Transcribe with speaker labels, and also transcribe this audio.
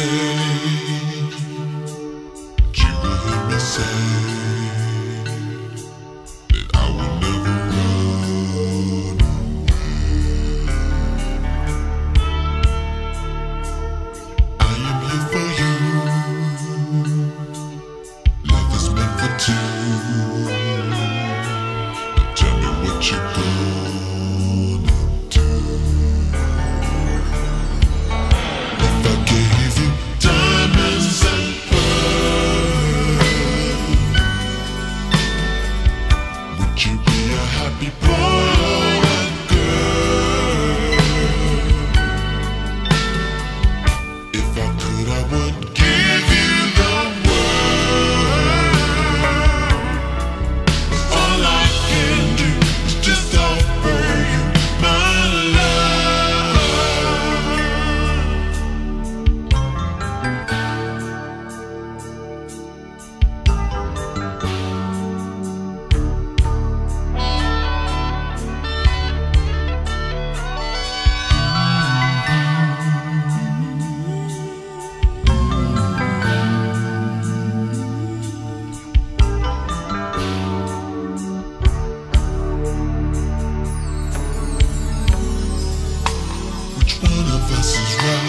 Speaker 1: you will hear me say that I will never run away. I am here for you. Love is meant for two. Now tell me what you're gonna do. If I gave you diamonds and pearls, would you be a happy boy and girl? If I could, I would give you the world. All I can do is just offer you my love. Which one of us is right?